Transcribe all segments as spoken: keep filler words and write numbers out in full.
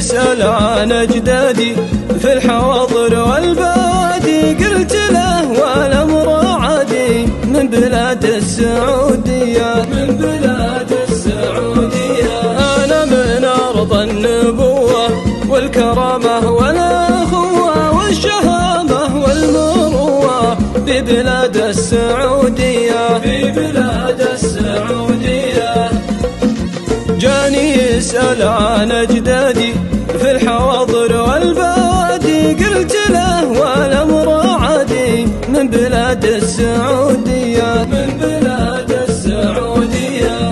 يسأل عن أجدادي في الحواضر والبوادي، قلت له والأمر عادي من بلاد السعودية، من بلاد السعودية. أنا من أرض النبوة والكرامة والأخوة والشهامة والمروة، في بلاد السعودية، في بلاد السعودية. جاني يسأل عن أجدادي في الحواضر والبوادي، قلت له والأمر عادي من بلاد السعودية، من بلاد السعودية.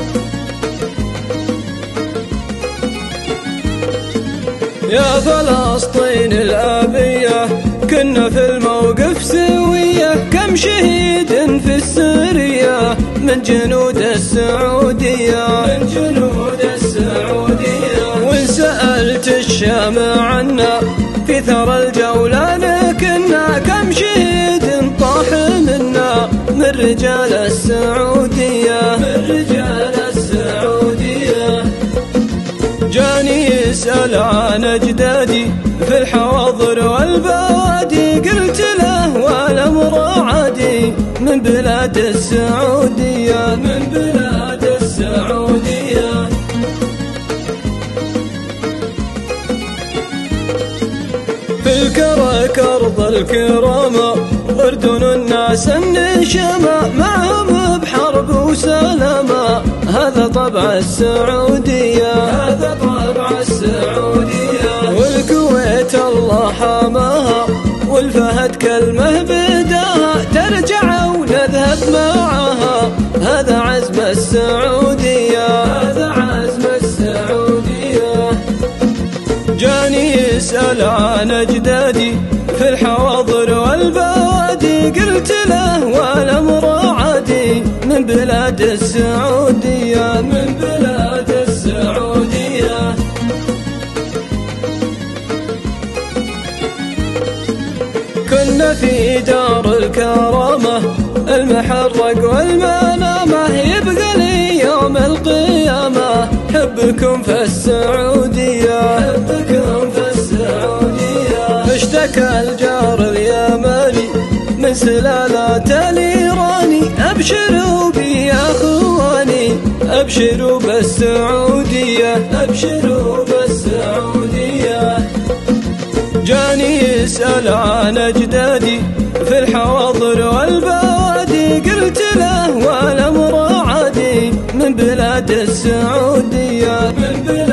يا فلسطين الأبية كنا في الموقف سوية، كم شهيد في السرية من جنود السعودية، من جنود السعودية. وإن سألت الشام عنا في ثرى الجولان كنا، كم شهيد طاح منا من رجال السعودية، من رجال السعودية. جاني يسأل عن أجدادي في الحواضر والبوادي، قلت له والأمر عادي من بلاد السعودية، من بلاد السعودية. في الكرك أرض الكرامة أردن الناس النشمة، معهم بحرب وسلامة، هذا طبع السعودية، هذا طبع السعودية. والكويت الله حماها والفهد كلمه بداها، ترجع ونذهب معها، هذا عزم السعودية، هذا عزم السعودية. جاني يسأل عن أجدادي في الحواضر والبوادي، قلت له والأمر عادي من بلاد السعودية، من بلاد السعودية. كنا في دار الكرامة المحرق والمنامة، يبقى لي يوم القيامة حبكم في السعودية، حبكم في السعودية. اشتكى الجار اليمني من سلالات الإيراني، أبشروا بي يا أخواني، أبشروا بالسعودية، أبشروا بالسعودية. جاني يسأل عن أجدادي في الحواضر والبوادي، قلت له والأمر عادي من بلاد السعودية، من بلاد